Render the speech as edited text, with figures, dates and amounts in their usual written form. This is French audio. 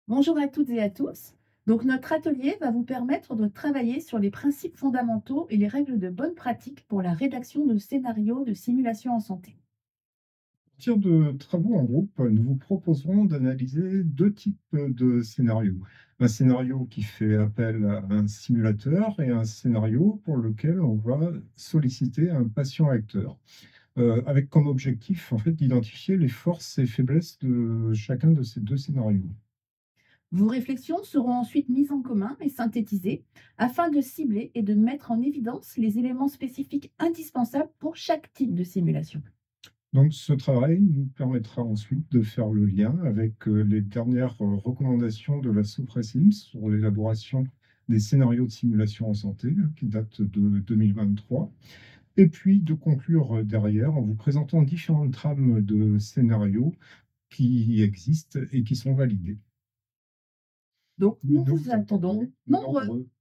Bonjour à toutes et à tous. Donc notre atelier va vous permettre de travailler sur les principes fondamentaux et les règles de bonne pratique pour la rédaction de scénarios de simulation en santé. Partir de travaux en groupe, nous vous proposerons d'analyser deux types de scénarios. Un scénario qui fait appel à un simulateur et un scénario pour lequel on va solliciter un patient acteur, avec comme objectif en fait d'identifier les forces et faiblesses de chacun de ces deux scénarios. Vos réflexions seront ensuite mises en commun et synthétisées afin de cibler et de mettre en évidence les éléments spécifiques indispensables pour chaque type de simulation. Donc ce travail nous permettra ensuite de faire le lien avec les dernières recommandations de la Soprasim sur l'élaboration des scénarios de simulation en santé, qui datent de 2023, et puis de conclure derrière en vous présentant différentes trames de scénarios qui existent et qui sont validées. Donc nous Nous vous vous attendons attendons nombreux. nombreux.